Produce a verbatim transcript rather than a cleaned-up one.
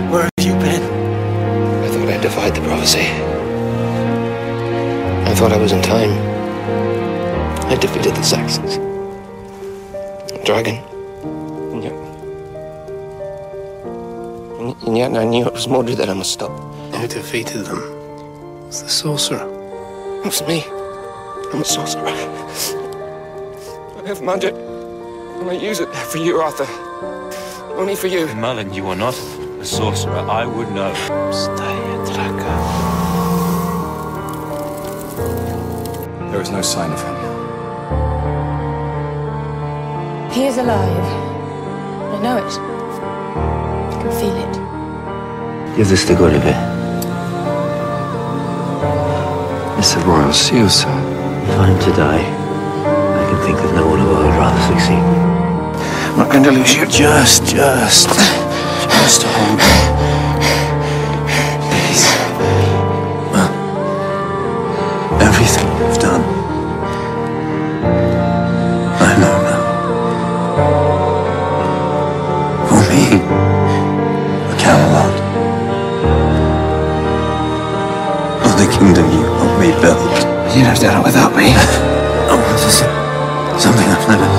Where have you been? I thought I defied the prophecy. I thought I was in time. I defeated the Saxons. A dragon. And yet... And, and yet I knew it was Mordred that I must stop. Who defeated them? It was the sorcerer. It was me. I'm a sorcerer. I have magic. And I use it for you, Arthur. Only for you. Merlin, you are not a sorcerer. I would know. There is no sign of him. He is alive. I know it. I can feel it. Give this to Guinevere. It's a royal seal, sir. If I'm to die, I can think of no one who I would rather succeed. I'm not going to lose you. Just, just, just hold me. Please. Well, everything you've done, I know now. For me, for Camelot, for the kingdom you helped me build. You didn't have to do it without me. Oh, this is something I've never